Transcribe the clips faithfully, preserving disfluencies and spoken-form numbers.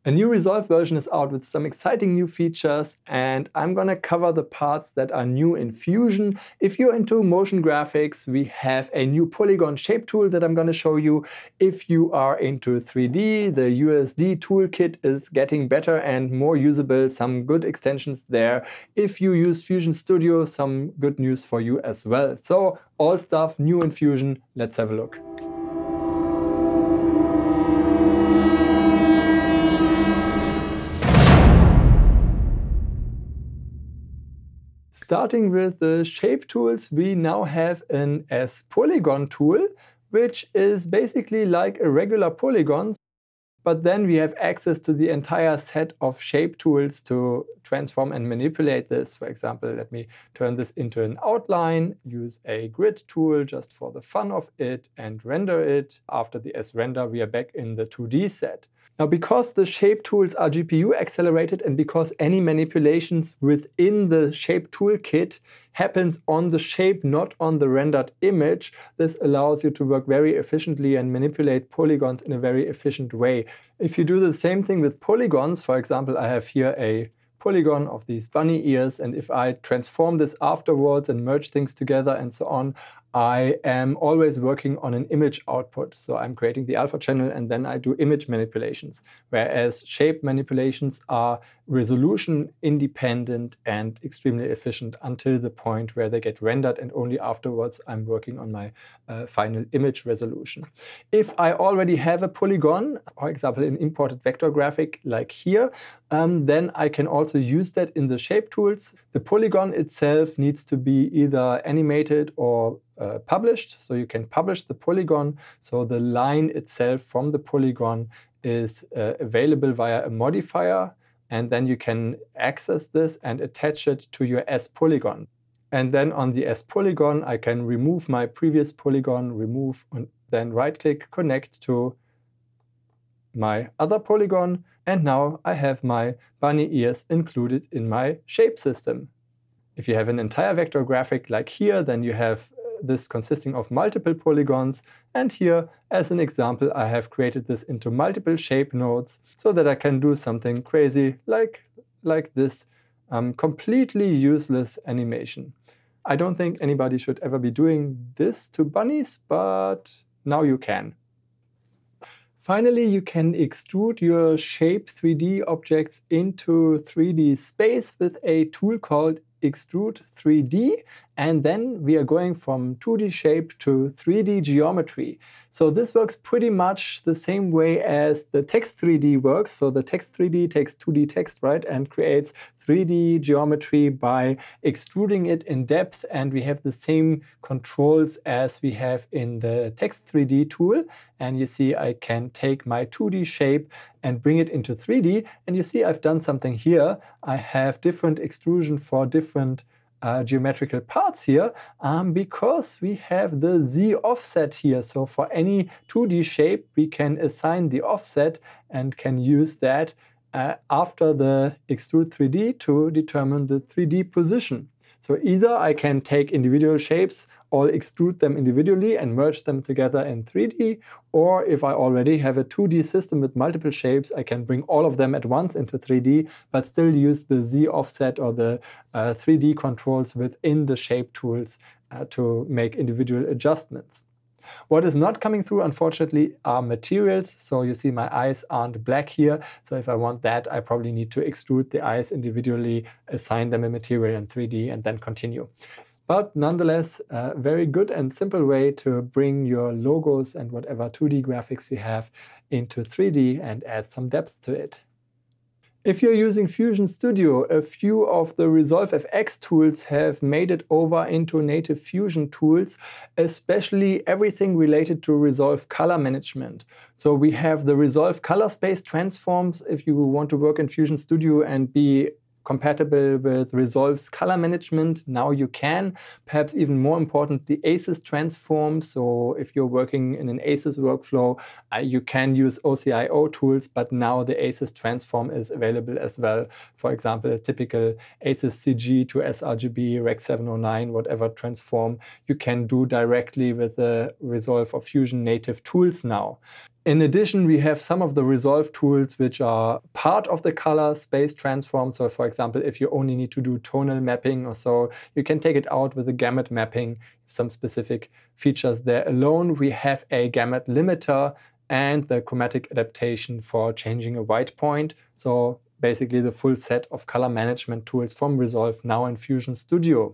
A new Resolve version is out with some exciting new features, and I'm gonna cover the parts that are new in Fusion. If you're into motion graphics, we have a new Polygon Shape tool that I'm gonna show you. If you are into three D, the U S D toolkit is getting better and more usable, some good extensions there. If you use Fusion Studio, some good news for you as well. So all stuff new in Fusion, let's have a look. Starting with the shape tools, we now have an sPolygon tool, which is basically like a regular polygon, but then we have access to the entire set of shape tools to transform and manipulate this. For example, let me turn this into an outline, use a grid tool just for the fun of it, and render it. After the sRender, we are back in the two D set. Now, because the shape tools are G P U accelerated and because any manipulations within the shape toolkit happens on the shape, not on the rendered image, this allows you to work very efficiently and manipulate polygons in a very efficient way. If you do the same thing with polygons, for example, I have here a polygon of these bunny ears, and if I transform this afterwards and merge things together and so on, I am always working on an image output. So I'm creating the alpha channel and then I do image manipulations, whereas shape manipulations are resolution independent and extremely efficient until the point where they get rendered, and only afterwards I'm working on my uh, final image resolution. If I already have a polygon, for example, an imported vector graphic like here, um, then I can also use that in the shape tools. The polygon itself needs to be either animated or Uh, published, so you can publish the polygon. So the line itself from the polygon is uh, available via a modifier, and then you can access this and attach it to your sPolygon. And then on the sPolygon, I can remove my previous polygon, remove, and then right-click, connect to my other polygon, and now I have my bunny ears included in my shape system. If you have an entire vector graphic like here, then you have this consisting of multiple polygons, and here, as an example, I have created this into multiple shape nodes so that I can do something crazy like, like this um, completely useless animation. I don't think anybody should ever be doing this to bunnies, but now you can. Finally, you can extrude your shape three D objects into three D space with a tool called Extrude three D, and then we are going from two D shape to three D geometry. So this works pretty much the same way as the text three D works. So the text three D takes two D text, right, and creates three D geometry by extruding it in depth, and we have the same controls as we have in the text three D tool. And you see I can take my two D shape and bring it into three D, and you see I've done something here. I have different extrusion for different Uh, geometrical parts here um, because we have the Z offset here. So for any two D shape, we can assign the offset and can use that uh, after the Extrude three D to determine the three D position. So either I can take individual shapes, all extrude them individually and merge them together in three D, or if I already have a two D system with multiple shapes, I can bring all of them at once into three D, but still use the Z offset or the uh, three D controls within the shape tools uh, to make individual adjustments. What is not coming through, unfortunately, are materials. So you see my eyes aren't black here. So if I want that, I probably need to extrude the eyes individually, assign them a material in three D, and then continue. But nonetheless, a very good and simple way to bring your logos and whatever two D graphics you have into three D and add some depth to it. If you're using Fusion Studio, a few of the ResolveFX tools have made it over into native Fusion tools, especially everything related to Resolve color management. So we have the Resolve color space transforms if you want to work in Fusion Studio and be compatible with Resolve's color management. Now you can. Perhaps even more important, the ACES transform. So if you're working in an ACES workflow, uh, you can use O C I O tools, but now the ACES transform is available as well. For example, a typical ACES C G to sRGB, Rec seven oh nine, whatever transform, you can do directly with the Resolve or Fusion native tools now. In addition, we have some of the Resolve tools which are part of the color space transform. So for example, if you only need to do tonal mapping or so, you can take it out with a gamut mapping, some specific features there alone. We have a gamut limiter and the chromatic adaptation for changing a white point. So basically the full set of color management tools from Resolve now in Fusion Studio.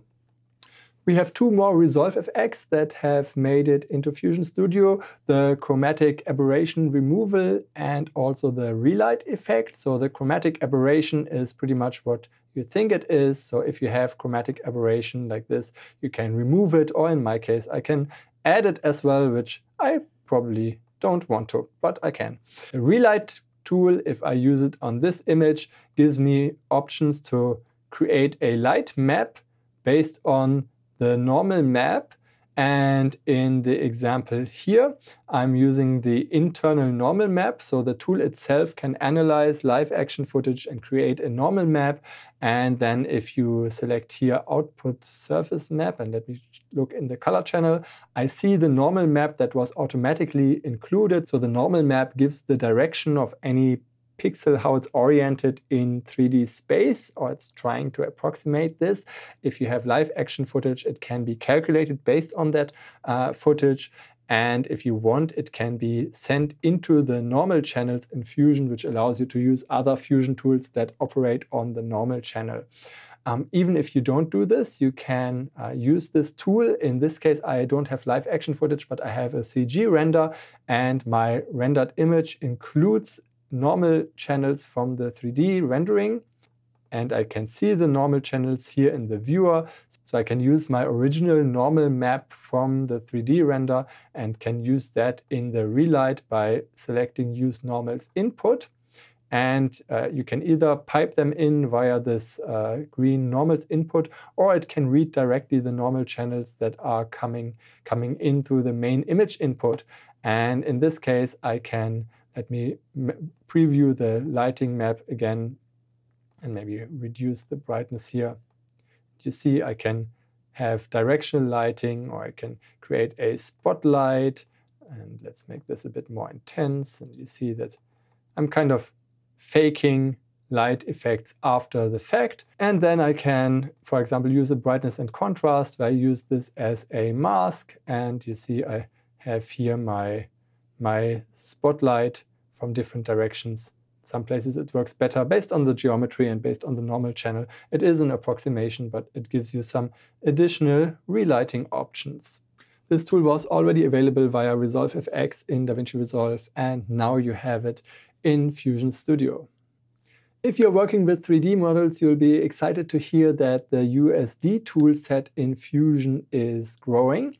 We have two more ResolveFX that have made it into Fusion Studio, the chromatic aberration removal and also the relight effect. So the chromatic aberration is pretty much what you think it is. So if you have chromatic aberration like this, you can remove it, or in my case, I can add it as well, which I probably don't want to, but I can. The relight tool, if I use it on this image, gives me options to create a light map based on the normal map, and in the example here I'm using the internal normal map. So the tool itself can analyze live action footage and create a normal map, and then if you select here output surface map and let me look in the color channel, I see the normal map that was automatically included. So the normal map gives the direction of any pixel, how it's oriented in three D space, or it's trying to approximate this. If you have live action footage, it can be calculated based on that uh, footage. And if you want, it can be sent into the normal channels in Fusion, which allows you to use other Fusion tools that operate on the normal channel. Um, even if you don't do this, you can uh, use this tool. In this case, I don't have live action footage, but I have a C G render, and my rendered image includes normal channels from the three D rendering, and I can see the normal channels here in the viewer. So I can use my original normal map from the three D render and can use that in the relight by selecting use normals input. And uh, you can either pipe them in via this uh, green normals input, or it can read directly the normal channels that are coming, coming in through the main image input. And in this case, I can Let me preview the lighting map again and maybe reduce the brightness here. You see I can have directional lighting, or I can create a spotlight. And let's make this a bit more intense. And you see that I'm kind of faking light effects after the fact. And then I can, for example, use a brightness and contrast, where I use this as a mask. And you see I have here my my spotlight from different directions. Some places it works better based on the geometry and based on the normal channel. It is an approximation, but it gives you some additional relighting options. This tool was already available via ResolveFX in DaVinci Resolve, and now you have it in Fusion Studio. If you're working with three D models, you'll be excited to hear that the U S D tool set in Fusion is growing.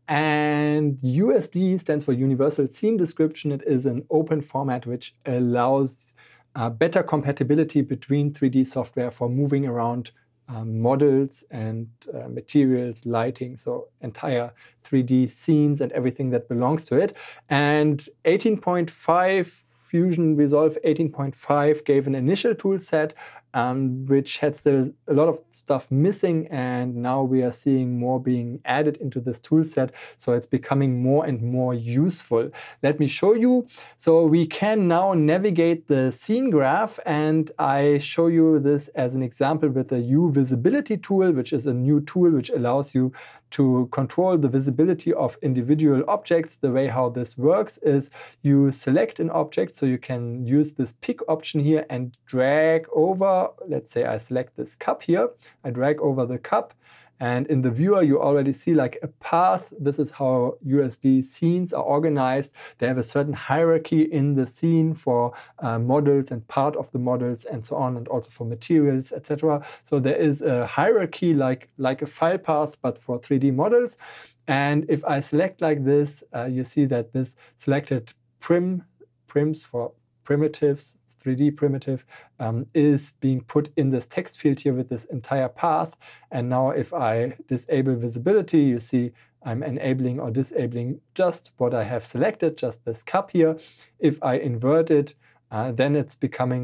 And U S D stands for Universal Scene Description. It is an open format which allows uh, better compatibility between three D software for moving around um, models and uh, materials, lighting, so entire three D scenes and everything that belongs to it. And eighteen point five, Fusion Resolve eighteen point five gave an initial tool set um, which had still a lot of stuff missing, and now we are seeing more being added into this tool set, so it's becoming more and more useful. Let me show you. So we can now navigate the scene graph, and I show you this as an example with the uVisibility tool, which is a new tool which allows you to control the visibility of individual objects. The way how this works is you select an object, so you can use this pick option here and drag over. Let's say I select this cup here, I drag over the cup, and in the viewer you already see like a path. This is how U S D scenes are organized. They have a certain hierarchy in the scene for uh, models and part of the models and so on, and also for materials, et cetera. So there is a hierarchy like, like a file path, but for three D models. And if I select like this, uh, you see that this selected prim, prims for primitives, three D primitive, um, is being put in this text field here with this entire path. And now if I disable visibility, you see I'm enabling or disabling just what I have selected, just this cup here. If I invert it, uh, then it's becoming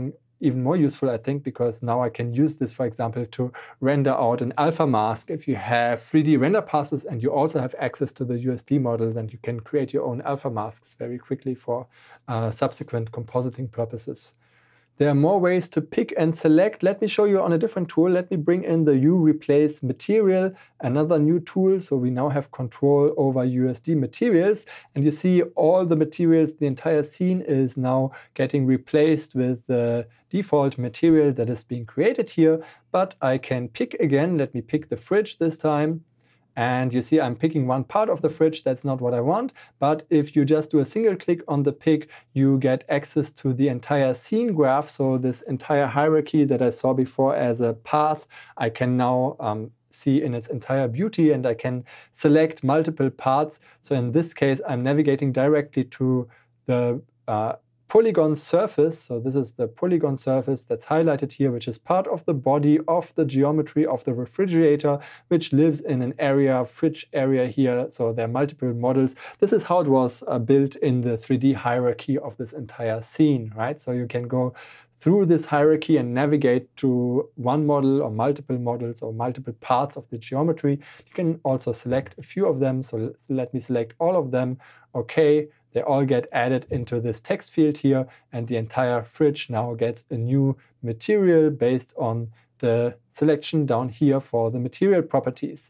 even more useful, I think, because now I can use this, for example, to render out an alpha mask. If you have three D render passes and you also have access to the U S D model, then you can create your own alpha masks very quickly for uh, subsequent compositing purposes. There are more ways to pick and select. Let me show you on a different tool. Let me bring in the uReplaceMaterial, another new tool. So we now have control over U S D materials. And you see all the materials, the entire scene is now getting replaced with the default material that is being created here. But I can pick again. Let me pick the fridge this time. And you see I'm picking one part of the fridge. That's not what I want. But if you just do a single click on the pick, you get access to the entire scene graph. So this entire hierarchy that I saw before as a path, I can now um, see in its entire beauty, and I can select multiple parts. So in this case, I'm navigating directly to the uh, Polygon surface. So this is the Polygon surface that's highlighted here, which is part of the body of the geometry of the refrigerator, which lives in an area, fridge area here. So there are multiple models. This is how it was uh, built in the three D hierarchy of this entire scene, right? So you can go through this hierarchy and navigate to one model or multiple models or multiple parts of the geometry. You can also select a few of them. So let me select all of them. Okay. They all get added into this text field here, and the entire fridge now gets a new material based on the selection down here for the material properties.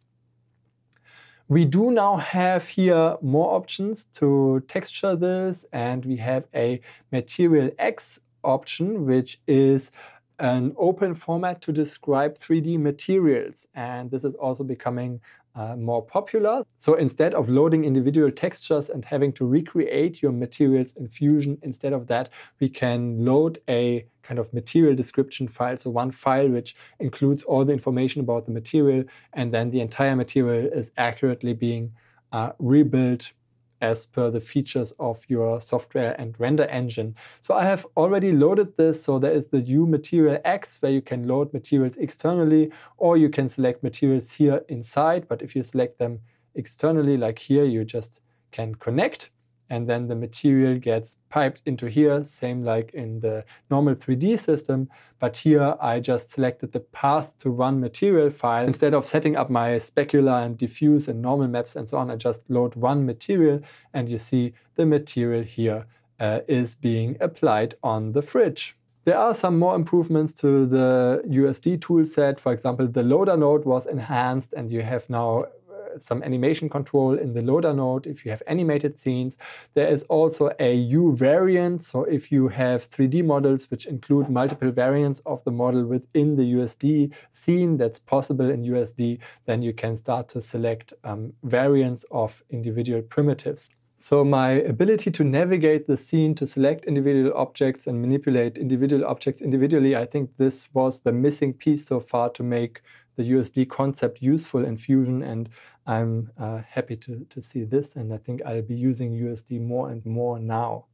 We do now have here more options to texture this, and we have a MaterialX option, which is an open format to describe three D materials, and this is also becoming Uh, more popular. So instead of loading individual textures and having to recreate your materials in Fusion, instead of that, we can load a kind of material description file. So one file which includes all the information about the material, and then the entire material is accurately being uh, rebuilt as per the features of your software and render engine. So I have already loaded this. So there is the uMaterialX, where you can load materials externally, or you can select materials here inside. But if you select them externally, like here, you just can connect, and then the material gets piped into here, same like in the normal three D system. But here I just selected the path to one material file. Instead of setting up my specular and diffuse and normal maps and so on, I just load one material, and you see the material here uh, is being applied on the fridge. There are some more improvements to the U S D tool set. For example, the loader node was enhanced, and you have now some animation control in the loader node if you have animated scenes. There is also a U variant. So if you have three D models which include multiple variants of the model within the U S D scene, that's possible in U S D, then you can start to select um, variants of individual primitives. So my ability to navigate the scene, to select individual objects and manipulate individual objects individually, I think this was the missing piece so far to make the U S D concept useful in Fusion, and I'm uh, happy to, to see this, and I think I'll be using U S D more and more now.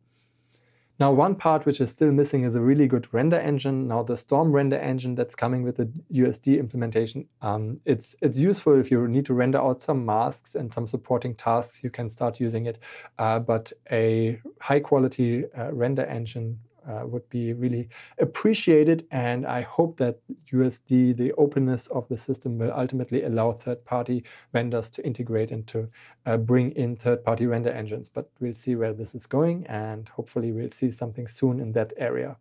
Now, one part which is still missing is a really good render engine. Now, the Storm render engine that's coming with the U S D implementation, um, it's, it's useful if you need to render out some masks and some supporting tasks, you can start using it. Uh, but a high-quality uh, render engine Uh, would be really appreciated, and I hope that U S D, the openness of the system, will ultimately allow third-party vendors to integrate and to uh, bring in third-party render engines. But we'll see where this is going, and hopefully we'll see something soon in that area.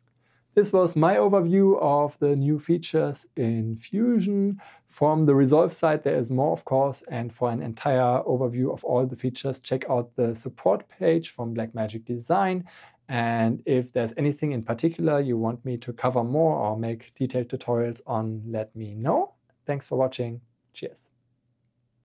This was my overview of the new features in Fusion. From the Resolve side, there is more, of course, and for an entire overview of all the features, check out the support page from Blackmagic Design. And if there's anything in particular you want me to cover more or make detailed tutorials on, let me know. Thanks for watching. Cheers.